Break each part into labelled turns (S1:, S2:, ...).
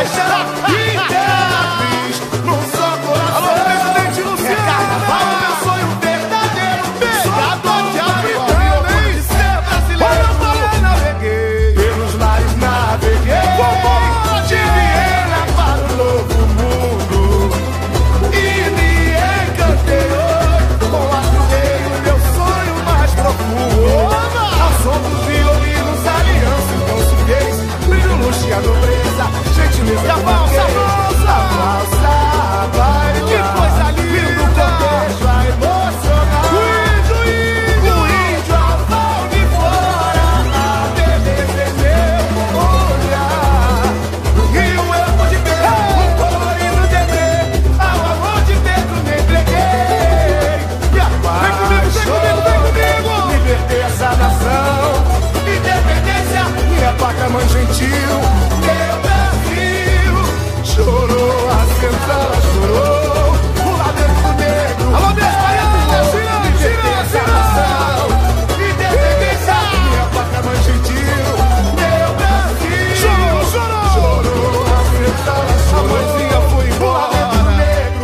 S1: paixão imperatriz num só coração.
S2: Alô, presidente Luciano!
S1: É carnaval, meu sonho verdadeiro. Pegador de avião, orgulho de ser brasileiro. Naveguei pelos mares, naveguei de Viena para o novo mundo e me encantei com a rodeio, meu sonho mais profundo. Ao som dos violinos, aliança, então se fez brilho, luxo e a nobreza, gentileza.
S2: E a valsa,
S1: a valsa vai,
S2: que coisa linda!
S1: O cortejo a emocionar. O índio ao pau de fora, a beleza em meu olhar. No Rio eu pude ver um colorido dever, ao amor de dentro me entreguei. Me apaixonei, libertei essa nação. Independência, minha pátria, mãe gentil. Meu Brasil chorou, a central chorou. O lado do negro.
S2: Alô, minhas baianas,
S1: libertei essa nação. Independência, minha pátria, mãe gentil. Meu Brasil chorou, a central chorou.
S2: A mãezinha foi
S1: O lado
S2: embora.
S1: negro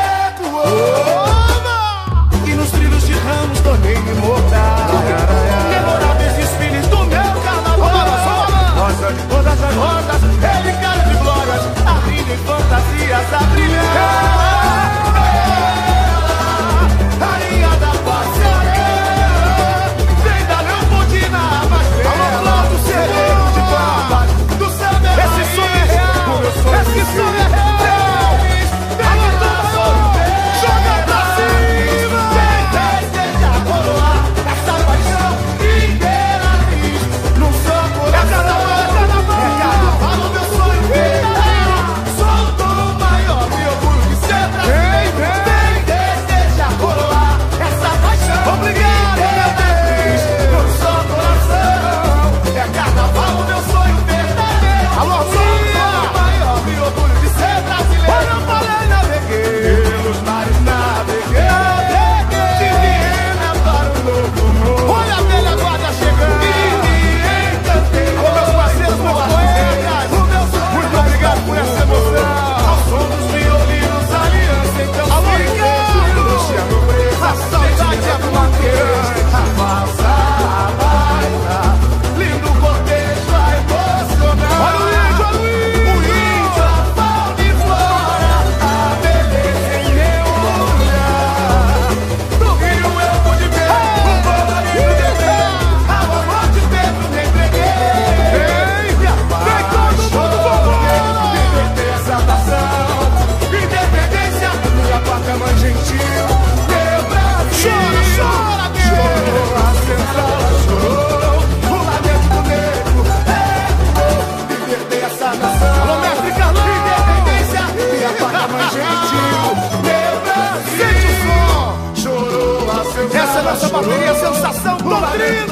S1: ecoou. E nos trilhos de ramos tornei-me imortal. Memoráveis desfiles do meu carnaval. Rosa de todas as rosas, relicário de glórias, abrindo em fantasias a brilhar. Rainha da passarela, vem da Leopoldina, mais bela. Do celeiro de barbas, do céu meu
S2: Esse sonho é real, esse sonho é real.
S1: Joga pra cima! Vem, deseja coroar essa paixão imperatriz num só coração. É carnaval, meu sonho verdadeiro. Sou o dom maior, meu orgulho de ser brasileiro. Vem, deseja coroar essa paixão imperatriz num só coração. É carnaval, meu sonho verdadeiro.
S2: Alô,
S1: Sou o dom maior, meu orgulho de ser brasileiro. Naveguei pelos mares, naveguei de Viena para o novo mundo.
S2: Olha a velha guarda chegando!
S1: E me encantei.
S2: Alô, meus parceiros, meus colegas! Muito obrigado por essa emoção!
S1: Ao som dos violinos, aliança, então
S2: Alô,
S1: se
S2: Ricardo!
S1: fez, luxo e a nobreza,
S2: A saudade é do
S1: maqueirante. A valsa baila, lindo cortejo a emocionar.
S2: Olha o índio, olha o índio!
S1: O índio a pau de fora, a beleza em meu olhar. No Rio eu pude ver um colorido dever, ao amor de dentro me entreguei. Me apaixonei, libertei essa nação. Independência, minha pátria, mãe gentil. Meu Brasil chorou, a central chorou. O lamento do negro ecoou, libertei essa nação.
S2: Alô, mestre Carlão!
S1: Independência, minha pátria, mãe gentil. Meu Brasil
S2: Sente o som!
S1: chorou, a central
S2: Essa é a nossa bateria,
S1: chorou.
S2: sensação
S1: O lamento
S2: doutrina!